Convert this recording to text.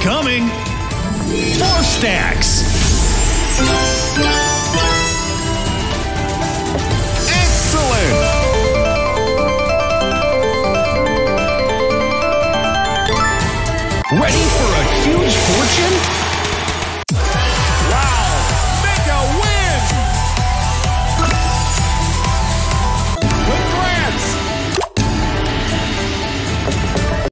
Incoming! 4 stacks! Excellent! Ready for a huge fortune?